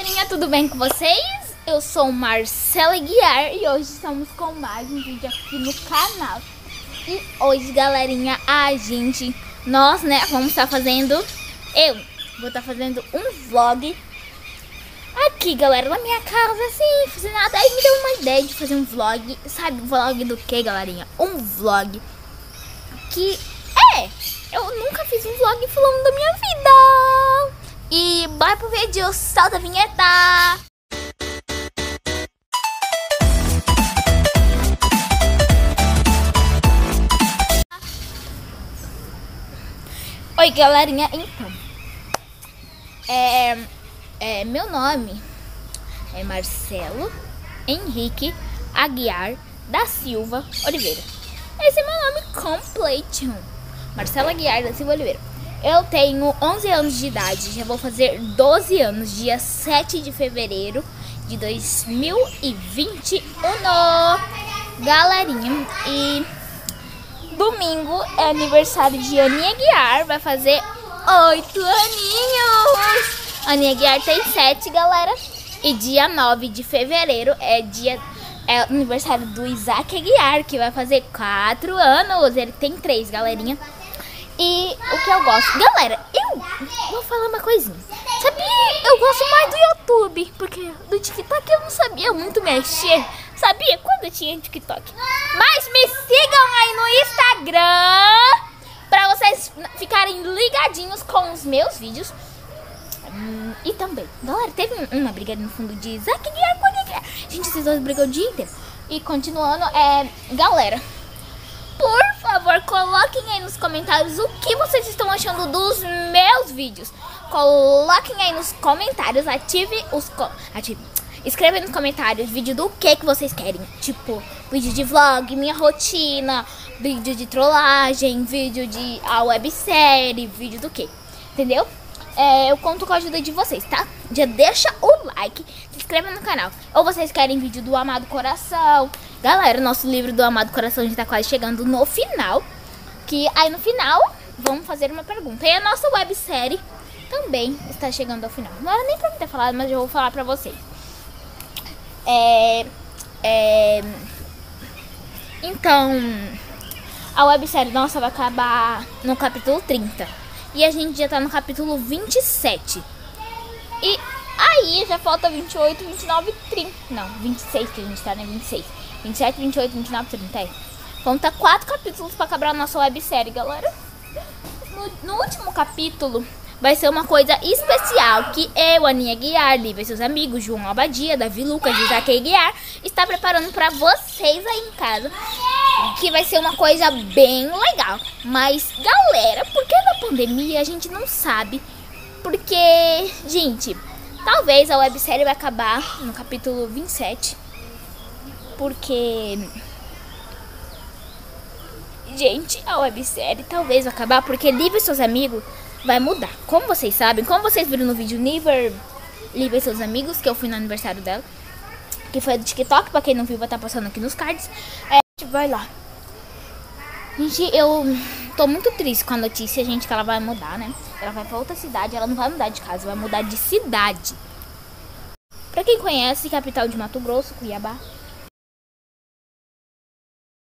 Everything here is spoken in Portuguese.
galerinha, tudo bem com vocês? Eu sou Marcela Guiar e hoje estamos com mais um vídeo aqui no canal. E hoje, galerinha, nós, vamos estar fazendo, eu vou estar fazendo um vlog aqui, galera, na minha casa, assim, fazer nada. Aí me deu uma ideia de fazer um vlog, sabe, vlog do que, galerinha? Um vlog que eu nunca fiz um vlog falando da minha vida. E bora pro vídeo, solta a vinheta! Oi, galerinha, então meu nome é Marcelo Henrique Aguiar da Silva Oliveira. Esse é meu nome completo, Marcelo Aguiar da Silva Oliveira. Eu tenho 11 anos de idade, já vou fazer 12 anos, dia 7 de fevereiro de 2021, galerinha. E domingo é aniversário de Aninha Guiar, vai fazer 8 aninhos. Aninha Guiar tem 7, galera. E dia 9 de fevereiro é aniversário do Isaac Aguiar, que vai fazer 4 anos. Ele tem 3, galerinha. E o que eu gosto, galera, eu vou falar uma coisinha. Sabia? Eu gosto mais do YouTube, porque do TikTok eu não sabia muito mexer. Sabia? Quando eu tinha TikTok. Mas me sigam aí no Instagram pra vocês ficarem ligadinhos com os meus vídeos. E também, galera, teve uma briga ali no fundo de Isaac Guiar com Aninha Guiar. Gente, esses dois brigam o dia inteiro. E continuando, galera, por favor, coloquem aí nos comentários o que vocês estão achando dos meus vídeos. Coloquem aí nos comentários, escreva nos comentários vídeo do que vocês querem. Tipo, vídeo de vlog, minha rotina, vídeo de trollagem, vídeo de websérie, vídeo do que, entendeu? Eu conto com a ajuda de vocês, tá? Já deixa o like, se inscreva no canal. Ou vocês querem vídeo do Amado Coração. Galera, nosso livro do Amado Coração já tá quase chegando no final. Que aí no final, vamos fazer uma pergunta. E a nossa websérie também está chegando ao final. Não era nem pra mim ter falado, mas eu vou falar pra vocês. Então, a websérie nossa vai acabar no capítulo 30. E a gente já tá no capítulo 27. E aí já falta 28, 29 e 30. Não, 26 que a gente tá, né? 26. 27, 28, 29 e 30. Falta 4 capítulos pra acabar a nossa websérie, galera. No último capítulo vai ser uma coisa especial que eu, Aninha Guiar, Lívia e seus amigos, João Abadia, Davi Lucas e Isaac Guiar, está preparando pra vocês aí em casa. Que vai ser uma coisa bem legal. Mas, galera, por que na pandemia a gente não sabe? Porque, gente, talvez a websérie vai acabar no capítulo 27. Porque, gente, a websérie talvez vai acabar porque Lívia e seus amigos vai mudar. Como vocês sabem, como vocês viram no vídeo Lívia e seus amigos, que eu fui no aniversário dela, que foi do TikTok, pra quem não viu vai estar passando aqui nos cards. Vai lá. Gente, eu tô muito triste com a notícia, gente, que ela vai mudar, né? Ela vai pra outra cidade, ela não vai mudar de casa, vai mudar de cidade. Pra quem conhece, capital de Mato Grosso, Cuiabá.